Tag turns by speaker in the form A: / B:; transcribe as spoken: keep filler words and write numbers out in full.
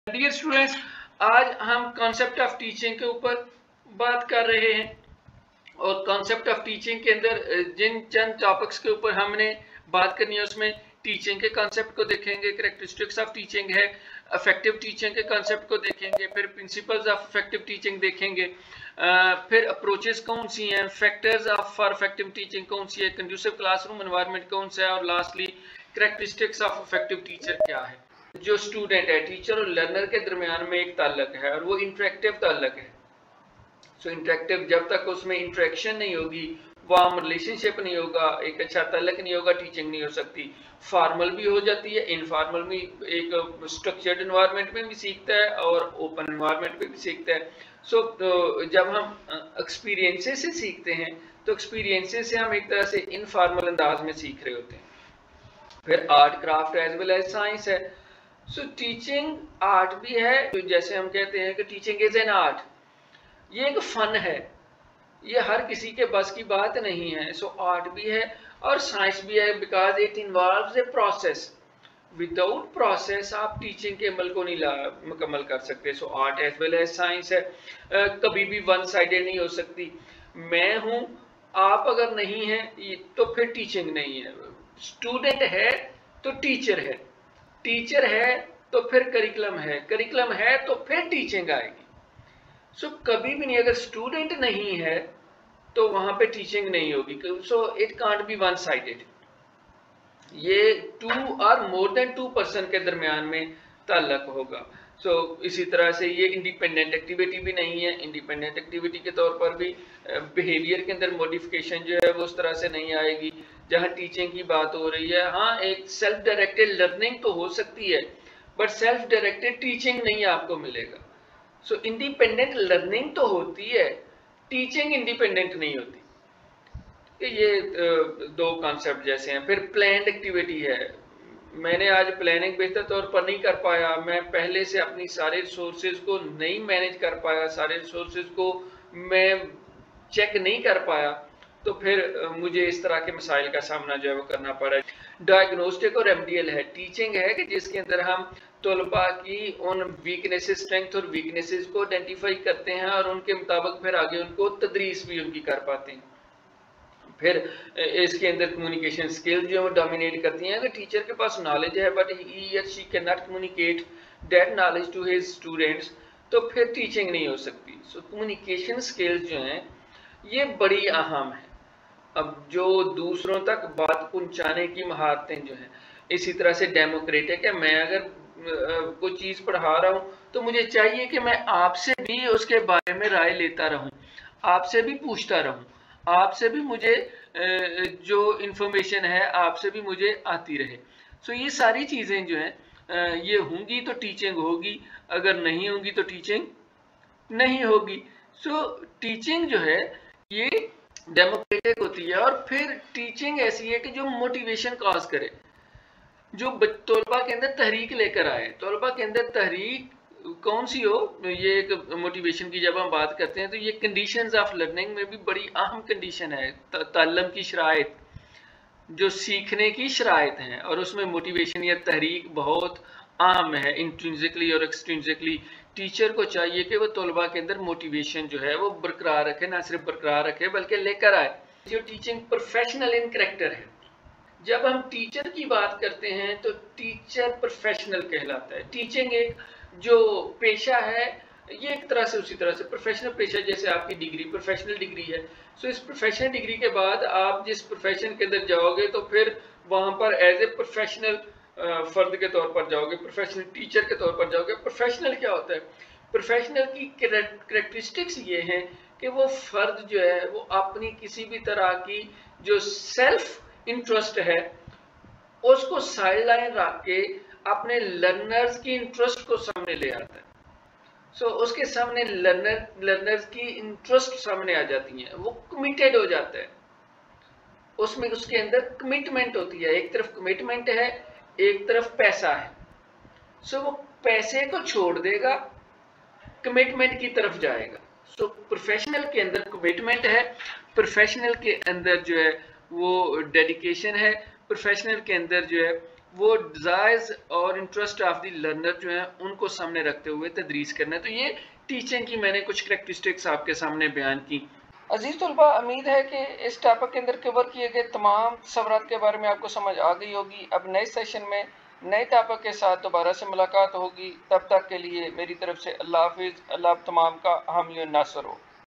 A: Dear students, आज हम concept of teaching के ऊपर बात कर रहे हैं और कॉन्सेप्ट ऑफ टीचिंग के अंदर जिन चंद टॉपिक्स के ऊपर हमने बात करनी है उसमें टीचिंग के कॉन्सेप्ट को देखेंगे, कैरेक्टरिस्टिक्स ऑफ टीचिंग है, इफेक्टिव टीचिंग के कॉन्सेप्ट को देखेंगे, फिर प्रिंसिपल्स ऑफ इफेक्टिव टीचिंग देखेंगे, फिर अप्रोचेस कौन सी हैं, factors of for effective teaching कौन सी है, कंड्यूसिव क्लासरूम एनवायरनमेंट कौन सा है और lastly characteristics of effective teacher क्या है। जो स्टूडेंट है, टीचर और लर्नर के दरमियान में एक ताल्लुक है और वो इंटरेक्टिव ताल्लुक है। सो so, इंटरेक्टिव जब तक उसमें इंटरेक्शन नहीं होगी, वार्म रिलेशनशिप नहीं होगा, एक अच्छा ताल्लुक नहीं होगा, टीचिंग नहीं हो सकती। फॉर्मल भी हो जाती है, इनफॉर्मल भी, एक स्ट्रक्चर्ड एनवायरनमेंट में भी सीखता है और ओपन एनवायरनमेंट में भी सीखता है। सो so, तो जब हम एक्सपीरियंसेस से सीखते हैं तो एक्सपीरियंसेस से हम एक तरह से इनफॉर्मल अंदाज में सीख रहे होते हैं। फिर art, craft as well as science है। सो टीचिंग आर्ट भी है, तो जैसे हम कहते हैं कि टीचिंग इज एन आर्ट, ये एक फन है, ये हर किसी के बस की बात नहीं है। सो so, आर्ट भी है और साइंस भी है, because it involves a process. Without process आप टीचिंग के अमल को नहीं मुकम्मल कर सकते। So art as well as science है, uh, कभी भी वन साइडेड नहीं हो सकती। मैं हूँ, आप अगर नहीं है तो फिर टीचिंग नहीं है। स्टूडेंट है तो टीचर है, टीचर है तो फिर करिकुलम है, करिकुलम है तो फिर टीचिंग आएगी। सो so, कभी भी नहीं, अगर स्टूडेंट नहीं है तो वहां पे टीचिंग नहीं होगी। So it can't be one sided. ये टू और मोर देन टू पर्सन के दरमियान में ताल्लुक होगा। सो so, इसी तरह से ये इंडिपेंडेंट एक्टिविटी भी नहीं है। इंडिपेंडेंट एक्टिविटी के तौर पर भी बिहेवियर के अंदर मॉडिफिकेशन जो है वो उस तरह से नहीं आएगी जहाँ टीचिंग की बात हो रही है। हाँ, एक सेल्फ डायरेक्टेड लर्निंग तो हो सकती है, बट सेल्फ डायरेक्टेड टीचिंग नहीं आपको मिलेगा। सो so, इंडिपेंडेंट लर्निंग तो होती है, टीचिंग इंडिपेंडेंट नहीं होती। ये दो कॉन्सेप्ट जैसे हैं। फिर प्लान्ड एक्टिविटी है, मैंने आज प्लानिंग बेहतर तौर पर नहीं कर पाया, मैं पहले से अपनी सारे रिसोर्सेज को नहीं मैनेज कर पाया, सारे रिसोर्सेज को मैं चेक नहीं कर पाया, तो फिर मुझे इस तरह के मसाइल का सामना जो है वो करना पड़ा। डायग्नोस्टिक और रेमेडियल है, टीचिंग है कि जिसके अंदर हम तलबा की उन वीकनेसेस, स्ट्रेंथ और वीकनेसेस को आइडेंटिफाई करते हैं और उनके मुताबिक फिर आगे उनको तदरीस भी उनकी कर पाते हैं। फिर इसके अंदर कम्युनिकेशन स्किल्स जो है वो डोमिनेट करती हैं। अगर टीचर के पास नॉलेज है बट ही और she can not communicate that knowledge to his students, तो फिर टीचिंग नहीं हो सकती। सो कम्युनिकेशन स्किल्स जो हैं ये बड़ी अहम है। अब जो दूसरों तक बात पहुंचाने की महारतें जो हैं, इसी तरह से डेमोक्रेटिक है। मैं अगर कोई चीज़ पढ़ा रहा हूँ तो मुझे चाहिए कि मैं आपसे भी उसके बारे में राय लेता रहूँ, आपसे भी पूछता रहूँ, आपसे भी मुझे जो इन्फॉर्मेशन है आपसे भी मुझे आती रहे। सो ये सारी चीज़ें जो हैं ये होंगी तो टीचिंग होगी, अगर नहीं होंगी तो टीचिंग नहीं होगी। सो टीचिंग जो है ये डेमोक्रेटिक होती है। और फिर टीचिंग ऐसी है कि जो मोटिवेशन कॉज करे, जो तलबा के अंदर तहरीक लेकर आए। तलबा के अंदर तहरीक कौन सी हो, ये एक मोटिवेशन की जब हम बात करते हैं तो ये कंडीशंस ऑफ लर्निंग में भी बड़ी अहम कंडीशन है। ताल्लुम की शराइत, जो सीखने की शराइत हैं, और उसमें मोटिवेशन या तहरीक बहुत अहम है। इंट्रिंसिकली और एक्सट्रिंसिकली टीचर को चाहिए कि वो तलबा के अंदर मोटिवेशन जो है वो बरकरार रखे, ना सिर्फ बरकरार रखे बल्कि लेकर आए। जो टीचिंग प्रोफेशनल इन कैरेक्टर है। जब हम टीचर की बात करते हैं तो टीचर प्रोफेशनल कहलाता है। टीचिंग एक जो पेशा है ये एक तरह से उसी तरह से प्रोफेशनल पेशा, जैसे आपकी डिग्री प्रोफेशनल डिग्री है। सो इस प्रोफेशनल डिग्री के बाद आप जिस प्रोफेशन के अंदर जाओगे तो फिर वहां पर एज ए प्रोफेशनल फर्द के तौर पर जाओगे, प्रोफेशनल टीचर के तौर पर जाओगे। प्रोफेशनल क्या होता है? प्रोफेशनल की कैरेक्टरिस्टिक्स ये हैं कि वो फर्द जो है वो अपनी किसी भी तरह की जो सेल्फ इंटरेस्ट है उसको साइड लाइन रख के अपने लर्नर्स की इंटरेस्ट को सामने ले आता है। सो so, उसके सामने लर्नर लर्नर्स की इंटरेस्ट सामने आ जाती हैं, वो कमिटेड हो जाता है, उसमें उसके अंदर कमिटमेंट होती है। एक तरफ कमिटमेंट है, एक तरफ पैसा है। सो so, वो पैसे को छोड़ देगा, कमिटमेंट की तरफ जाएगा। सो so, प्रोफेशनल के अंदर कमिटमेंट है, प्रोफेशनल के अंदर जो है वो डेडिकेशन है, प्रोफेशनल के अंदर जो है वो डिज़ायर्स और इंटरेस्ट ऑफ द लर्नर जो है उनको सामने रखते हुए तदरीस करना है। तो ये टीचिंग की मैंने कुछ करैक्टरिस्टिक्स आपके सामने बयान की। अजीज तलबा, उम्मीद है कि इस टॉपिक के अंदर कवर किए गए तमाम सवालात के बारे में आपको समझ आ गई होगी। अब नए सेशन में नए टॉपिक के साथ दोबारा से मुलाकात होगी। तब तक के लिए मेरी तरफ से अल्लाह हाफिज़। अल्लाह आप तमाम का हामी और नासर हो।